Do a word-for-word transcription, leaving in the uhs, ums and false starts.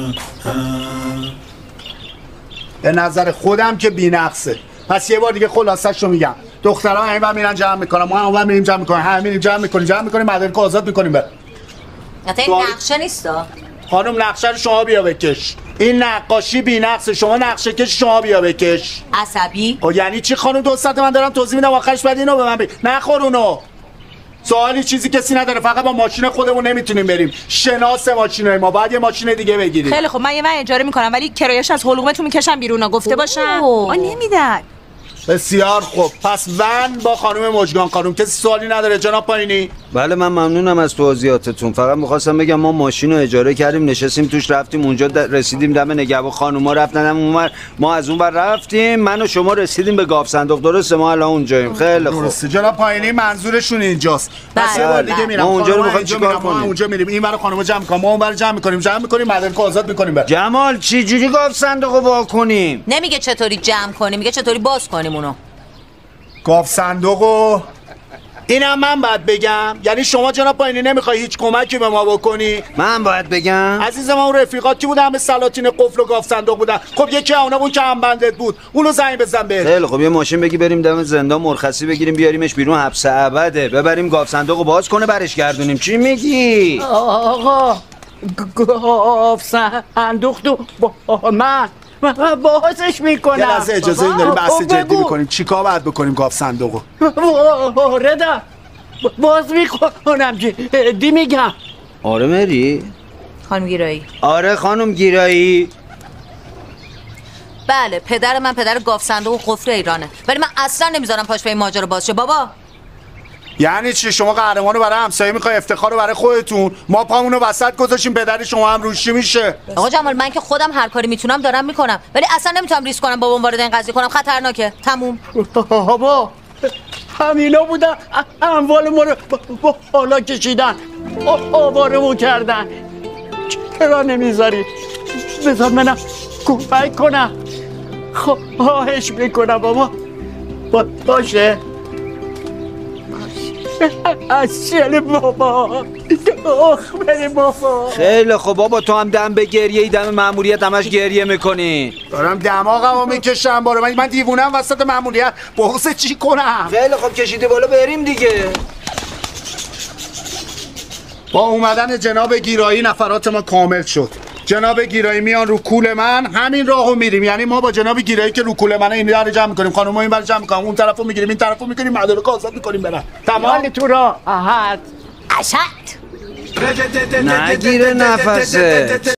به نظر خودم که بی‌نقصه. پس یه بار دیگه خلاصش رو میگم. دخترها همین میرن جمع میکنن، ما هم میریم جمع میکنیم، همه میریم جمع میکنیم، جمع میکنیم، مدارک آزاد میکنیم. بره حتی این نقشه نیستا خانم، نقشه رو شما بیا بکش. این نقاشی بی‌نقصه، شما نقشه کش شما بیا بکش. عصبی؟ او یعنی چی خانم؟ دو ساعت من دارم توضیح میدم، آخرش بعد اینو به من بگی نخور اونو. سوالی چیزی کسی نداره، فقط با ماشین خودمون نمیتونیم بریم. شناس ماشینای ما، باید یه ماشین دیگه بگیریم. خیلی خب من یه من اجاره میکنم، ولی کرایه‌اش از حلقومتون میکشم بیرون، گفته باشم. آ نمیدن. بسیار خوب، پس ون با خانم مژگان خانم. کسی سوالی نداره جناب پایینی؟ بله من ممنونم از توضیحاتتون. فقط میخواستم بگم ما ماشین رو اجاره کردیم، نشستیم توش، رفتیم اونجا، رسیدیم دم نگهبان خانوما رفتن هم اونور، ما از اونور رفتیم، من و شما رسیدیم به گاف صندوق. درسته؟ ما الان اونجاییم. خیلی خوب. درسته جناب پایینی، منظورشون اینجاست. بس یه بار دیگه میرم. ما اونجا رو میخوایم چیکار کنیم؟ ما اونجا میریم، این برای خانوما جمع میکنیم، ما اون برای جمع میکنیم، جمع میکنیم، مدارک آزاد میکنیم. بر جمال چه جوری گاف صندوقو وا کنیم؟ نمیگه چطوری جمع کنیم، میگه چطوری باز کنیم اونو. گاف صندوقو اینم من باید بگم؟ یعنی شما جناب پایینی نمیخوای هیچ کمکی به ما بکنی؟ من باید بگم؟ عزیزم اون رفیقات کی بودن؟ همه سلاطین قفل و گاف صندوق بودن. خب یکی اونا بود که هم بندت بود، اونو زنگ بزن بهش. خیلی خب یه ماشین بگی بریم دم زندان مرخصی بگیریم بیاریمش بیرون، حبس ابده، ببریم گاف صندوقو باز کنه برش گردونیم. چی میگی؟ آقا گاف صندوق تو با من بازش میکنم. یه لحظه اجازه این داریم بحث جدی میکنیم. چیکار باید بکنیم گاف صندوقو؟ واردم باز میکنم، جدی میگم. آره مری؟ خانم گیرایی. آره خانم گیرایی. بله پدر من پدر گاف صندوق و قفل ایرانه، ولی من اصلا نمیذارم پاش به این ماجرا باز شه. بابا یعنی چی؟ شما قهرمان رو برای همسایه میخوای، افتخار رو برای خودتون، ما پامون رو وسط گذاشتیم، پدر شما هم روشی میشه. آقا جمال من که خودم هر کاری میتونم دارم میکنم، ولی اصلا نمیتونم ریسک کنم بابام وارد این قضیه کنم، خطرناکه. تموم. بابا همینا بودن اموال ما رو با حالا کشیدن، آوارمون کردن، چرا نمیذاری بذار منم کمک کنم؟ خواهش میکنم بابا. باشه از چل بابا آخ بری بابا. خیلی خب بابا تو هم دم به گریه ای، دم مأموریت همش گریه میکنی. دارم دماغمو میکشم بارو، من من دیوونم وسط مأموریت، بغض چی کنم؟ خیلی خب کشیده بالا بریم دیگه. با اومدن جناب گیرایی نفرات ما کامل شد. جناب گیرایی میان رو کول من، همین راهو میریم. یعنی ما با جناب گیرایی که رو کول منه این رو جمع میکنیم، خانم‌ها این برای جمع میکنیم، اون طرفو میگیریم، این طرفو میگیریم، مدارک آزاد میکنیم. برن تمام تو را احد اشد نگیره نفسه.